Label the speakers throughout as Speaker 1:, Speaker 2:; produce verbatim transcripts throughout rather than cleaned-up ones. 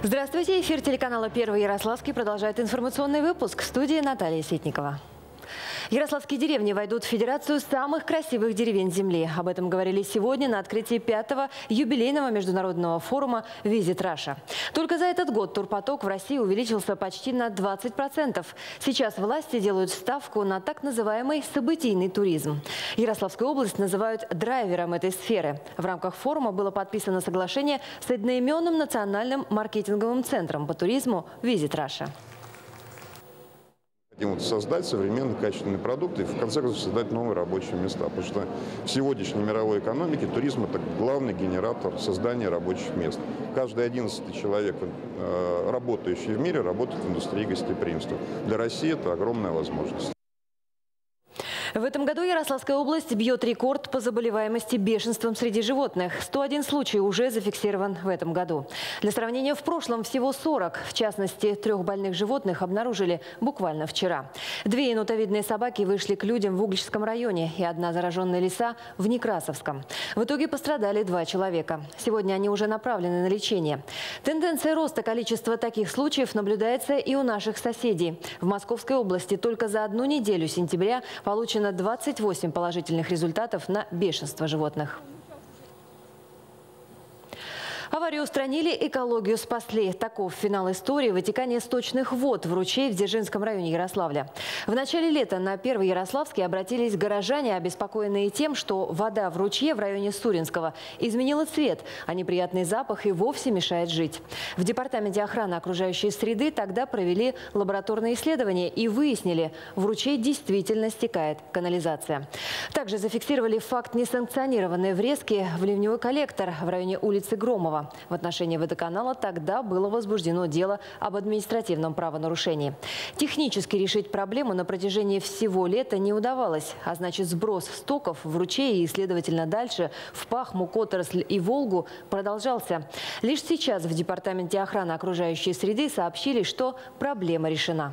Speaker 1: Здравствуйте! Эфир телеканала «Первый Ярославский» продолжает информационный выпуск. В студии Наталья Ситникова. Ярославские деревни войдут в Федерацию самых красивых деревень Земли. Об этом говорили сегодня на открытии пятого юбилейного международного форума «Visit Russia». Только за этот год турпоток в России увеличился почти на двадцать процентов. Сейчас власти делают ставку на так называемый событийный туризм. Ярославскую область называют драйвером этой сферы. В рамках форума было подписано соглашение с одноименным национальным маркетинговым центром по туризму «Visit Russia».
Speaker 2: Хотим создать современные качественные продукты и в конце концов создать новые рабочие места. Потому что в сегодняшней мировой экономике туризм – это главный генератор создания рабочих мест. Каждый одиннадцатый человек, работающий в мире, работает в индустрии гостеприимства. Для России это огромная возможность.
Speaker 1: В этом году Ярославская область бьет рекорд по заболеваемости бешенством среди животных. сто один случай уже зафиксирован в этом году. Для сравнения, в прошлом всего сорок. В частности, трех больных животных обнаружили буквально вчера. Две енотовидные собаки вышли к людям в Угличском районе и одна зараженная лиса в Некрасовском. В итоге пострадали два человека. Сегодня они уже направлены на лечение. Тенденция роста количества таких случаев наблюдается и у наших соседей. В Московской области только за одну неделю сентября получено двадцать восемь положительных результатов на бешенство животных. Аварию устранили, экологию спасли. Таков финал истории вытекания сточных вод в ручей в Дзержинском районе Ярославля. В начале лета на Первый Ярославский обратились горожане, обеспокоенные тем, что вода в ручье в районе Суринского изменила цвет, а неприятный запах и вовсе мешает жить. В департаменте охраны окружающей среды тогда провели лабораторные исследования и выяснили, в ручей действительно стекает канализация. Также зафиксировали факт несанкционированной врезки в ливневой коллектор в районе улицы Громова. В отношении водоканала тогда было возбуждено дело об административном правонарушении. Технически решить проблему на протяжении всего лета не удавалось. А значит, сброс стоков в ручей и, следовательно, дальше в Пахму, Которосль и Волгу продолжался. Лишь сейчас в департаменте охраны окружающей среды сообщили, что проблема решена.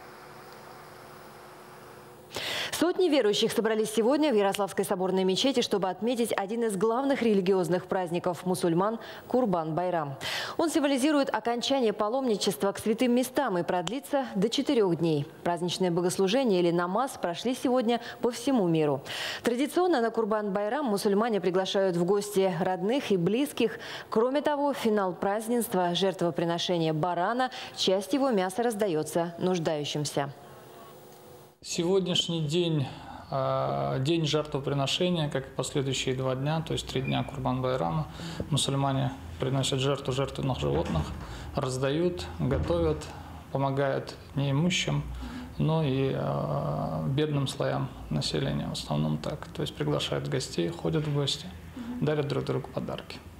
Speaker 1: Сотни верующих собрались сегодня в Ярославской соборной мечети, чтобы отметить один из главных религиозных праздников мусульман – Курбан-Байрам. Он символизирует окончание паломничества к святым местам и продлится до четырех дней. Праздничные богослужения или намаз прошли сегодня по всему миру. Традиционно на Курбан-Байрам мусульмане приглашают в гости родных и близких. Кроме того, в финал празднества – жертвоприношение барана. Часть его мяса раздается нуждающимся.
Speaker 3: Сегодняшний день, день жертвоприношения, как и последующие два дня, то есть три дня Курбан-Байрама, мусульмане приносят жертву жертвенных животных, раздают, готовят, помогают неимущим, но и бедным слоям населения, в основном так. То есть приглашают гостей, ходят в гости, дарят друг другу подарки.